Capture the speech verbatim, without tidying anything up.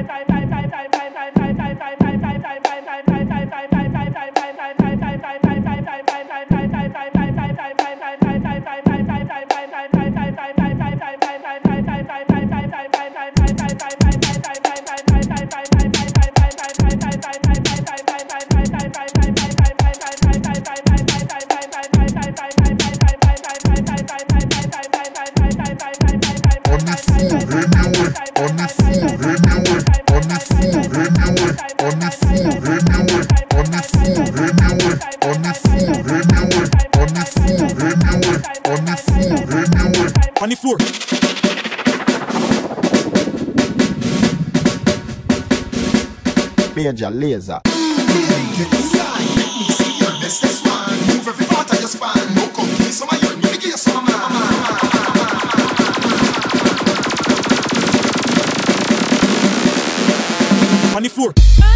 On the floor. Major laser. Get inside, let me see your best. That's one. Move every part of your spine. No company, so my young, make it some man. On the floor.